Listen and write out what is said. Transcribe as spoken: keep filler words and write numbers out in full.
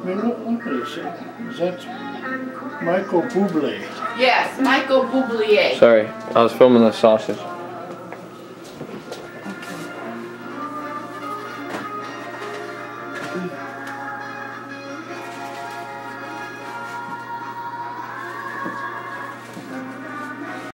I mean, look, look at this. Is that Michael Bublé? Yes, Michael Bublé. Sorry, I was filming the sausage.